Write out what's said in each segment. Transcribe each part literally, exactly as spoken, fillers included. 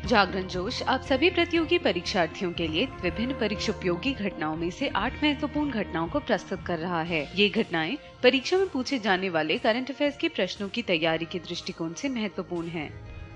जागरण जोश आप सभी प्रतियोगी परीक्षार्थियों के लिए विभिन्न परीक्षा उपयोगी घटनाओं में से आठ महत्वपूर्ण घटनाओं को प्रस्तुत कर रहा है। ये घटनाएं परीक्षा में पूछे जाने वाले करंट अफेयर्स के प्रश्नों की तैयारी के दृष्टिकोण से महत्वपूर्ण हैं।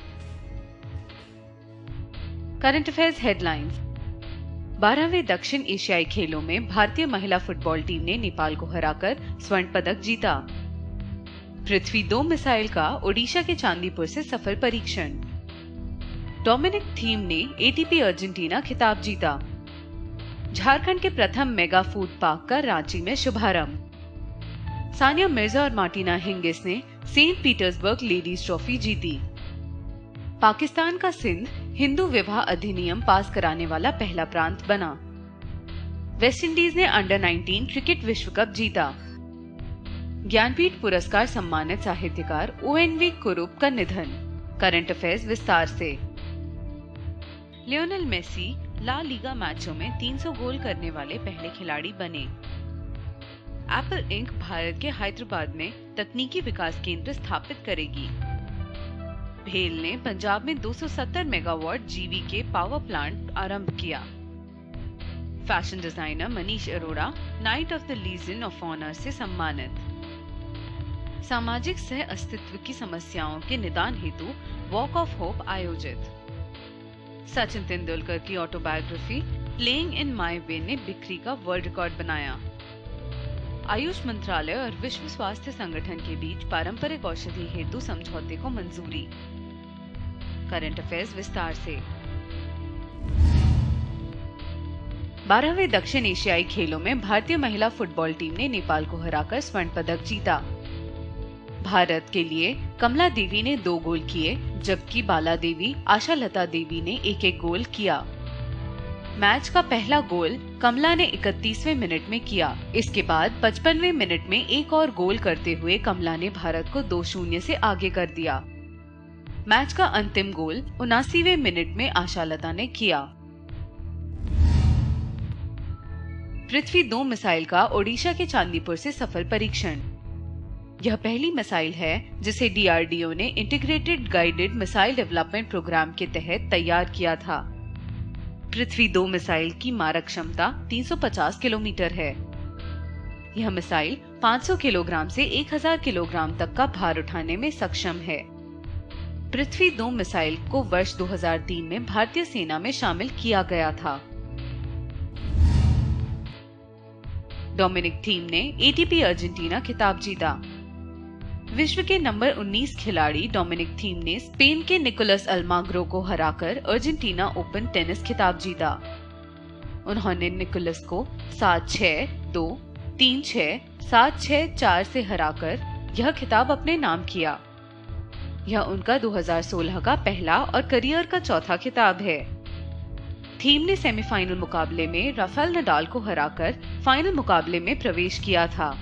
Current affairs headlines. बारहवें दक्षिण एशियाई खेलों में भारतीय महिला फुटबॉल टीम ने नेपाल को हराकर स्वर्ण पदक जीता। पृथ्वी दो मिसाइल का ओडिशा के चांदीपुर से सफल परीक्षण। डोमिनिक थीम ने एटीपी अर्जेंटीना खिताब जीता। झारखंड के प्रथम मेगा फूड पार्क का रांची में शुभारंभ। सानिया मिर्जा और मार्टिना हिंगिस ने सेंट पीटर्सबर्ग लेडीज ट्रॉफी जीती। पाकिस्तान का सिंध हिंदू विवाह अधिनियम पास कराने वाला पहला प्रांत बना। वेस्टइंडीज ने अंडर नाइनटीन क्रिकेट विश्व कप जीता। ज्ञानपीठ पुरस्कार सम्मानित साहित्यकार ओएनवी कुरूप का निधन। करंट अफेयर्स विस्तार से। लियोनेल मेसी ला लीगा मैचों में तीन सौ गोल करने वाले पहले खिलाड़ी बने। एप्पल इंक भारत के हैदराबाद में तकनीकी विकास केंद्र स्थापित करेगी। भेल ने पंजाब में दो सौ सत्तर मेगावाट जीवी के पावर प्लांट आरंभ किया। Fashion designer Manish Arora knight of the Legion of Honour से सम्मानित। सामाजिक सह अस्तित्व की समस्याओं के निदान हेतु वॉक ऑफ होप आयोजित। सचिन तेंदुलकर की autobiography playing in my way ने बिक्री का वर्ल्ड रिकॉर्ड बनाया। आयुष मंत्रालय और विश्व स्वास्थ्य संगठन के बीच पारंपरिक औषधि हेतु समझौते को मंजूरी। करंट अफेयर्स विस्तार से। बारहवें दक्षिण एशियाई खेलों में भारतीय महिला फुटबॉल टीम ने नेपाल को हराकर स्वर्ण पदक जीता। भारत के लिए कमला देवी ने दो गोल किए, जबकि बाला देवी, आशा लता देवी ने एक एक गोल किया। मैच का पहला गोल कमला ने इकतीसवें मिनट में किया। इसके बाद पचपनवें मिनट में एक और गोल करते हुए कमला ने भारत को दो शून्य से आगे कर दिया। मैच का अंतिम गोल उनासीवें मिनट में आशा लता ने किया। पृथ्वी दो मिसाइल का ओडिशा के चांदीपुर से सफल परीक्षण। यह पहली मिसाइल है जिसे डीआरडीओ ने integrated guided missile development programme के तहत तैयार किया था। पृथ्वी दो मिसाइल की मारक क्षमता तीन सौ पचास किलोमीटर है। यह मिसाइल पाँच सौ किलोग्राम से एक हज़ार किलोग्राम तक का भार उठाने में सक्षम है। पृथ्वी दो मिसाइल को वर्ष दो हज़ार तीन में भारतीय सेना में शामिल किया गया था। डोमिनिक थीम ने एटीपी अर्जेंटीना खिताब जीता। विश्व के नंबर उन्नीस खिलाड़ी डोमिनिक थीम ने स्पेन के निकोलस अल्माग्रो को हराकर अर्जेंटीना ओपन टेनिस खिताब जीता। उन्होंने निकोलस को सात छह, दो, तीन छह, सात छह, चार से हराकर यह खिताब अपने नाम किया। यह उनका दो हज़ार सोलह का पहला और करियर का चौथा खिताब है। थीम ने सेमीफाइनल मुकाबले में राफेल नडाल को हराकर फाइनल मुकाबले में प्रवेश किया था।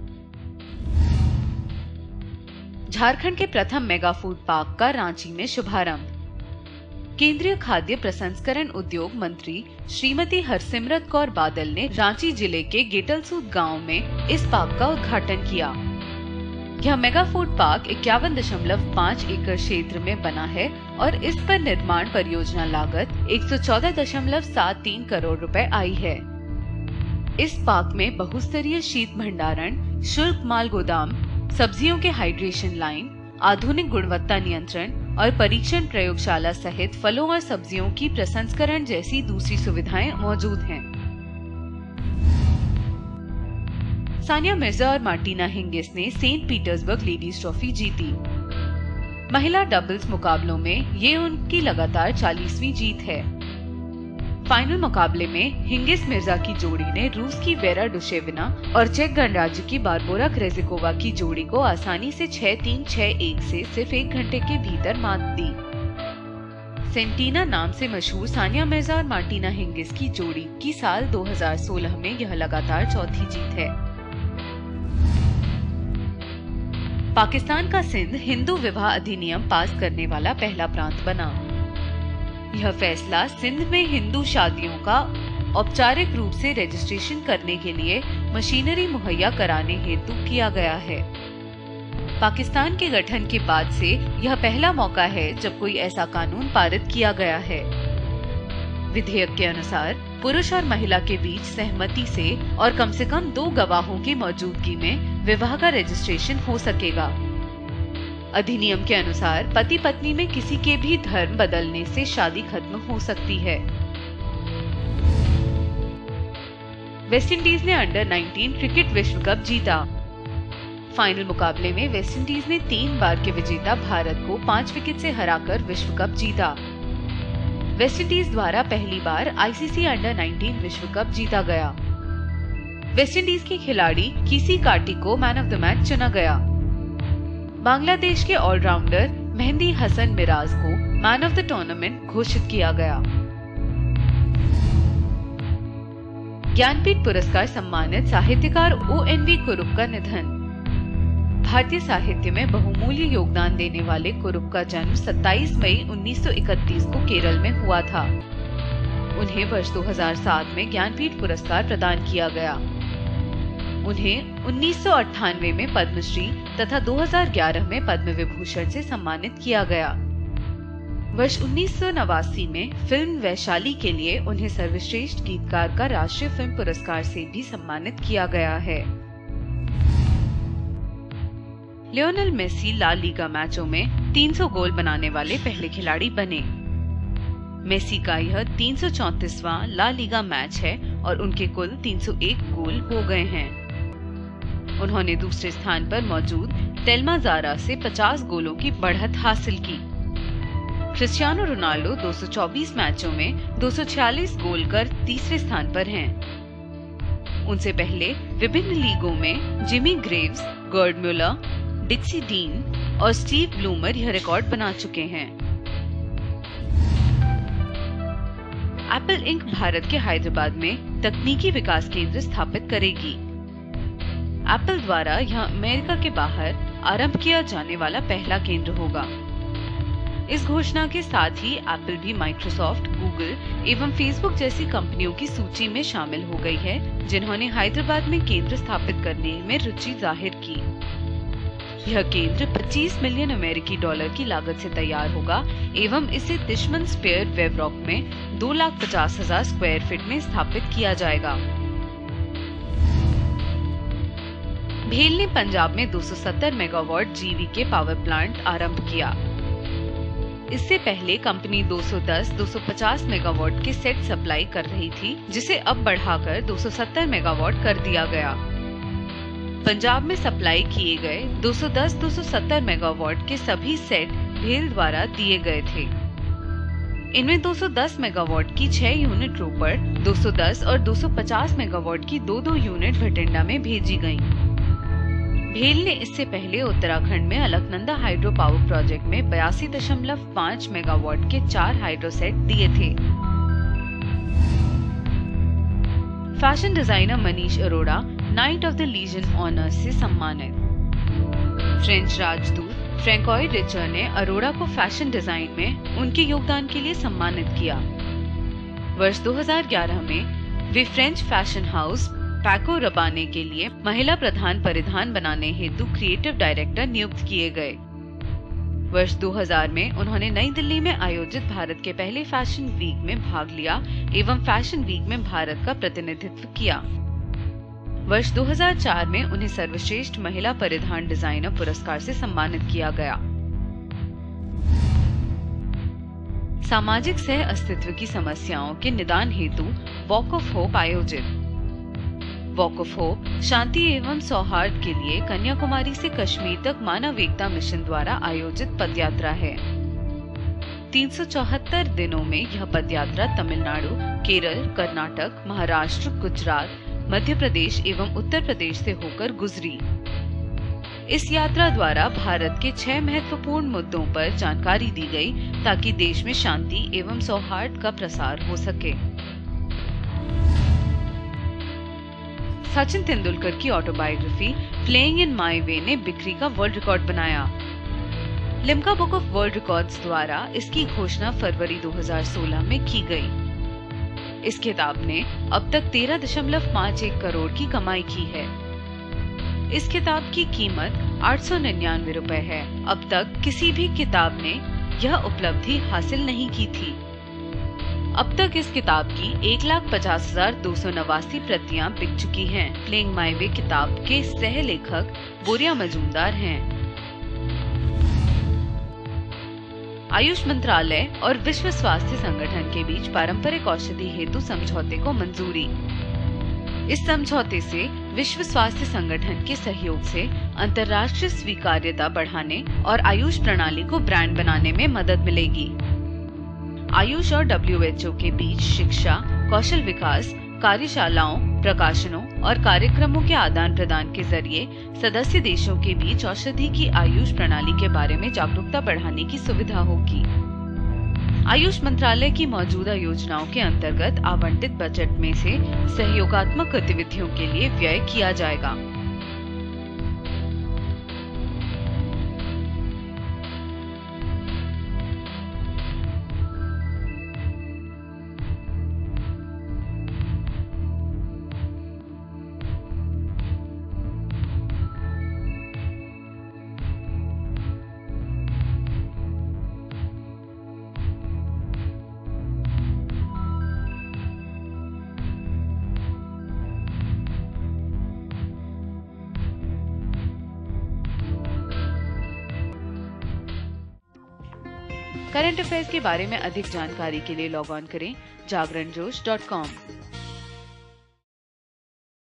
झारखंड के प्रथम मेगा फूड पार्क का रांची में शुभारंभ। केंद्रीय खाद्य प्रसंस्करण उद्योग मंत्री श्रीमती हरसिमरत कौर बादल ने रांची जिले के गेटलसूद गांव में इस पार्क का उद्घाटन किया। यह मेगा फूड पार्क इक्यावन दशमलव पाँच एकड़ क्षेत्र में बना है और इस पर निर्माण परियोजना लागत एक सौ चौदह दशमलव सात तीन करोड़ रुपए आई है। इस पार्क में बहुस्तरीय शीत भंडारण, शुल्क माल गोदाम, सब्जियों के हाइड्रेशन लाइन, आधुनिक गुणवत्ता नियंत्रण और परीक्षण प्रयोगशाला सहित फलों और सब्जियों की प्रसंस्करण जैसी दूसरी सुविधाएं मौजूद हैं। सानिया मिर्जा और मार्टिना हिंगिस ने सेंट पीटर्सबर्ग लेडीज ट्रॉफी जीती। महिला डबल्स मुकाबलों में ये उनकी लगातार चालीसवीं जीत है। फाइनल मुकाबले में हिंगिस मिर्जा की जोड़ी ने रूस की वेरा डुशेविना और चेक गणराज्य की बारबोरा क्रेजिकोवा की जोड़ी को आसानी से छह तीन छह एक से सिर्फ एक घंटे के भीतर मात दी। सेंटीना नाम से मशहूर सानिया मिर्जा और मार्टिना हिंगिस की जोड़ी की साल दो हज़ार सोलह में यह लगातार चौथी जीत है। पाकिस्तान का सिंध हिंदू विवाह अधिनियम पास करने वाला पहला प्रांत बना। यह फैसला सिंध में हिंदू शादियों का औपचारिक रूप से रजिस्ट्रेशन करने के लिए मशीनरी मुहैया कराने हेतु किया गया है। पाकिस्तान के गठन के बाद से यह पहला मौका है जब कोई ऐसा कानून पारित किया गया है। विधेयक के अनुसार पुरुष और महिला के बीच सहमति से और कम से कम दो गवाहों की मौजूदगी में विवाह का रजिस्ट्रेशन हो सकेगा। अधिनियम के अनुसार पति पत्नी में किसी के भी धर्म बदलने से शादी खत्म हो सकती है। वेस्टइंडीज ने अंडर नाइनटीन क्रिकेट विश्व कप जीता। फाइनल मुकाबले में वेस्टइंडीज ने तीन बार के विजेता भारत को पांच विकेट से हराकर विश्व कप जीता। वेस्टइंडीज द्वारा पहली बार आईसीसी अंडर नाइनटीन विश्व कप जीता गया। वेस्टइंडीज के खिलाड़ी कीसी कार्टी को मैन ऑफ द मैच चुना गया। बांग्लादेश के ऑलराउंडर मेहंदी हसन मिराज को मैन ऑफ द टूर्नामेंट घोषित किया गया। ज्ञानपीठ पुरस्कार सम्मानित साहित्यकार ओ एन वी कुरुप का निधन। भारतीय साहित्य में बहुमूल्य योगदान देने वाले कुरुप का जन्म सत्ताईस मई उन्नीस सौ इकतीस को केरल में हुआ था। उन्हें वर्ष दो हज़ार सात में ज्ञानपीठ पुरस्कार प्रदान किया गया। उन्हें उन्नीस सौ अट्ठानवे में पद्मश्री तथा दो हज़ार ग्यारह में पद्म विभूषण से सम्मानित किया गया। वर्ष उन्नीस सौ नवासी में फिल्म वैशाली के लिए उन्हें सर्वश्रेष्ठ गीतकार का राष्ट्रीय फिल्म पुरस्कार से भी सम्मानित किया गया है। लियोनेल मेसी ला लीगा मैचों में तीन सौ गोल बनाने वाले पहले खिलाड़ी बने। मेसी का यह तीन सौ चौंतीसवां ला लीगा मैच है और उनके कुल तीन सौ एक गोल हो गए हैं। उन्होंने दूसरे स्थान पर मौजूद टेल्मा ज़ारा से पचास गोलों की बढ़त हासिल की। क्रिस्टियानो रोनाल्डो दो सौ चौबीस मैचों में दो सौ छियालीस गोल कर तीसरे स्थान पर हैं। उनसे पहले विभिन्न लीगों में Jimmy Greaves, Gerd Muller, Dixie Dean और स्टीव ब्लूमर यह रिकॉर्ड बना चुके हैं। एप्पल इंक भारत के हैदराबाद में तकनीकी विकास केंद्र स्थापित करेगी। एप्पल द्वारा यह अमेरिका के बाहर आरंभ किया जाने वाला पहला केंद्र होगा। इस घोषणा के साथ ही एप्पल भी माइक्रोसॉफ्ट, गूगल एवं फेसबुक जैसी कंपनियों की सूची में शामिल हो गई है, जिन्होंने हैदराबाद में केंद्र स्थापित करने में रुचि जाहिर की। यह केंद्र पच्चीस मिलियन अमेरिकी डॉलर की लागत से तैयार होगा एवं इसे दुश्मन स्पेयर वेब रॉक में दो लाख पचास हजार स्क्वायर फीट में स्थापित किया जाएगा। भेल ने पंजाब में दो सौ सत्तर मेगावाट जीवी के पावर प्लांट आरंभ किया। इससे पहले कंपनी दो सौ दस दो सौ पचास मेगावाट के सेट सप्लाई कर रही थी, जिसे अब बढ़ाकर दो सौ सत्तर मेगावाट कर दिया गया। पंजाब में सप्लाई किए गए दो सौ दस दो सौ सत्तर मेगावाट के सभी सेट भेल द्वारा दिए गए थे। इनमें दो सौ दस मेगावाट की छह यूनिट रोपड़, दो सौ दस और दो सौ पचास मेगावाट की दो दो यूनिट भटिंडा में भेजी गयी। भेल ने इससे पहले उत्तराखंड में अलकनंदा हाइड्रो पावर प्रोजेक्ट में बयासी दशमलव पाँच मेगावाट के चार हाइड्रो सेट दिए थे। Fashion designer Manish Arora knight of the legion honour से सम्मानित। फ्रेंच राजदूत फ्रैंकोis रिचर ने अरोड़ा को फैशन डिजाइन में उनके योगदान के लिए सम्मानित किया। वर्ष दो हज़ार ग्यारह में वे French fashion house Paco Rabanne के लिए महिला प्रधान परिधान बनाने हेतु क्रिएटिव डायरेक्टर नियुक्त किए गए। वर्ष दो हज़ार में उन्होंने नई दिल्ली में आयोजित भारत के पहले फैशन वीक में भाग लिया एवं फैशन वीक में भारत का प्रतिनिधित्व किया। वर्ष दो हज़ार चार में उन्हें सर्वश्रेष्ठ महिला परिधान डिजाइनर पुरस्कार से सम्मानित किया गया। सामाजिक सह अस्तित्व की समस्याओं के निदान हेतु वॉक ऑफ होप आयोजित। वॉक ऑफ होप शांति एवं सौहार्द के लिए कन्याकुमारी से कश्मीर तक मानव एकता मिशन द्वारा आयोजित पदयात्रा है। तीन सौ चौहत्तर दिनों में यह पदयात्रा तमिलनाडु, केरल, कर्नाटक, महाराष्ट्र, गुजरात, मध्य प्रदेश एवं उत्तर प्रदेश से होकर गुजरी। इस यात्रा द्वारा भारत के छह महत्वपूर्ण मुद्दों पर जानकारी दी गई ताकि देश में शांति एवं सौहार्द का प्रसार हो सके। सचिन तेंदुलकर की autobiography playing in my way ने बिक्री का वर्ल्ड रिकॉर्ड बनाया। Limca book of world records द्वारा इसकी घोषणा फरवरी दो हज़ार सोलह में की गई। इस किताब ने अब तक तेरह दशमलव पाँच एक करोड़ की कमाई की है। इस किताब की कीमत आठ सौ निन्यानवे रुपए है। अब तक किसी भी किताब ने यह उपलब्धि हासिल नहीं की थी। अब तक इस किताब की एक लाख पचास हजार दो सौ नवासी प्रतियां बिक चुकी हैं। प्लेइंग माय वे किताब के सह लेखक बोरिया मजूमदार हैं। आयुष मंत्रालय और विश्व स्वास्थ्य संगठन के बीच पारंपरिक औषधि हेतु समझौते को मंजूरी। इस समझौते से विश्व स्वास्थ्य संगठन के सहयोग से अंतर्राष्ट्रीय स्वीकार्यता बढ़ाने और आयुष प्रणाली को ब्रांड बनाने में मदद मिलेगी। आयुष और डब्ल्यू एच ओ के बीच शिक्षा, कौशल विकास, कार्यशालाओं, प्रकाशनों और कार्यक्रमों के आदान प्रदान के जरिए सदस्य देशों के बीच औषधि की आयुष प्रणाली के बारे में जागरूकता बढ़ाने की सुविधा होगी। आयुष मंत्रालय की मौजूदा योजनाओं के अंतर्गत आवंटित बजट में से सहयोगात्मक गतिविधियों के लिए व्यय किया जाएगा। करंट अफेयर्स के बारे में अधिक जानकारी के लिए लॉग ऑन करें जागरण जोश डॉट कॉम।